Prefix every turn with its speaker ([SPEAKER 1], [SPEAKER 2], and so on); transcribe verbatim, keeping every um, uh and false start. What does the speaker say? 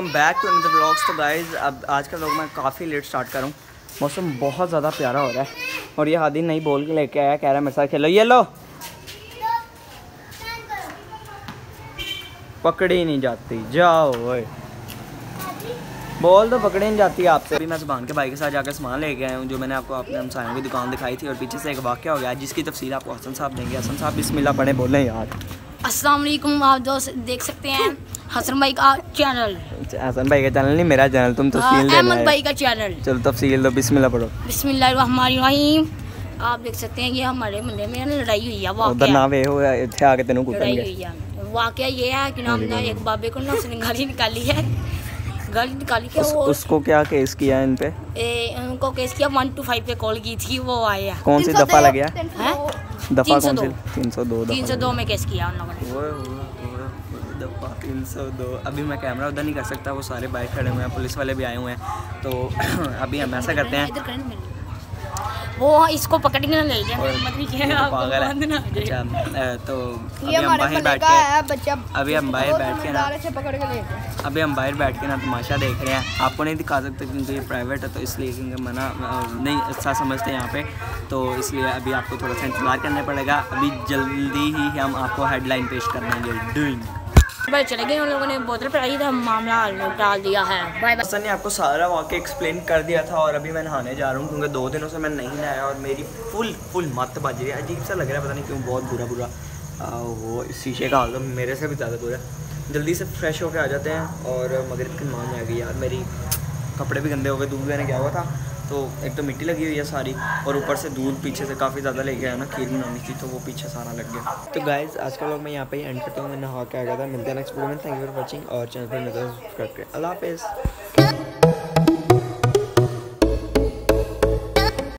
[SPEAKER 1] Welcome back to another vlogs. तो guys अब आज का व्लॉग मैं काफ़ी लेट स्टार्ट करूँ। मौसम बहुत ज़्यादा प्यारा हो रहा है और ये हादी नहीं बोल के लेके आया, कह रहा है मेरे साथ खेलो। ये लो, पकड़ी नहीं जाती, जाओ ओए। बोल तो पकड़ी नहीं जाती आपसे। अभी मैं ज़ुबान के भाई के साथ जाकर सामान लेके आया हूँ, जो मैंने आपको अपने हमसायों की दुकान दिखाई थी और पीछे से एक वाक़या हो गया जिसकी तफसील आपको हसन साहब देंगे। हसन साहब बिस्मिल्लाह पढ़े, बोलें यार।
[SPEAKER 2] अस्सलाम वालेकुम। आप दोस्त देख सकते हैं हसन भाई का चैनल।
[SPEAKER 1] हसन भाई का चैनल नहीं, मेरा चैनल। तुम तफसील दे।
[SPEAKER 2] अहमद भाई का चैनल।
[SPEAKER 1] चलो तफसील दो, बिस्मिल्लाह पढ़ो।
[SPEAKER 2] बिस्मिल्लाहिर्रहमानिर्रहीम। आप देख सकते हैं ये हमारे मोहल्ले में लड़ाई हुई है।
[SPEAKER 1] उधर ना वे हो इत्थे आके तेनू
[SPEAKER 2] लड़ाई हुई है। वाकया ये है कि नाम ना एक बाबे को ना उसने गाली निकाली है। गाली निकाली के
[SPEAKER 1] उस,
[SPEAKER 2] वो
[SPEAKER 1] उसको क्या केस किया इन पे?
[SPEAKER 2] ए, उनको केस किया वन टू फाइव पे कॉल की थी, वो आए हैं।
[SPEAKER 1] कौन सी दफ़ा लग गया? दफ़ा कौन सी? तीन सौ दो
[SPEAKER 2] तीन सौ दो में केस किया उन लोगों ने।
[SPEAKER 1] दफ़ा तीन सौ दो। अभी मैं कैमरा उधर नहीं कर सकता, वो सारे बाइक खड़े हुए हैं, पुलिस वाले भी आए हुए हैं। तो अभी हम ऐसा करते हैं,
[SPEAKER 2] वो इसको पकड़ के ना ले जाए,
[SPEAKER 1] पागल है। अच्छा तो अभी हम बाहर बैठ के अभी हम बाहर बैठ के ना अभी हम बाहर बैठ के ना तमाशा देख रहे हैं। आपको नहीं दिखा सकते क्योंकि ये प्राइवेट है, तो इसलिए क्योंकि मना नहीं अच्छा समझते यहाँ पे, तो इसलिए अभी आपको थोड़ा सा इंतज़ार करना पड़ेगा। अभी जल्दी ही हम आपको हेडलाइन पेश कर देंगे। डूइंग
[SPEAKER 2] भाई चले गए, उन लोगों ने बोतल पड़ाई था, मामला डाल दिया है। Bye bye.
[SPEAKER 1] हसन ने आपको सारा वाक़या एक्सप्लेन कर दिया था और अभी मैं नहाने जा रहा हूँ क्योंकि दो दिनों से मैं नहीं नहाया और मेरी फुल फुल मत बज रही है। अजीब सा लग रहा है, पता नहीं क्यों, बहुत बुरा बुरा। आ, वो शीशे का हाल तो मेरे से भी ज़्यादा बुरा है। जल्दी से फ्रेश होकर आ जाते हैं और मगरिब की नमाज़ में आ गई यार। मेरी कपड़े भी गंदे हो गए, दूध लेने गया हुआ था तो एक तो मिट्टी लगी हुई है सारी और ऊपर से दूध पीछे से काफ़ी ज़्यादा लेके आया ना, खीर बनानी थी तो वो पीछे सारा लग गया। तो गाइज़ आज का लोग मैं यहाँ पे ही एंड करता हूँ। मैं नहा के आ गया था। मिलते हैं नेक्स्ट वीडियो में। थैंक यू फॉर वॉचिंग और चैनल पर सब्सक्राइब करें। अल्लाह हाफ़िज़।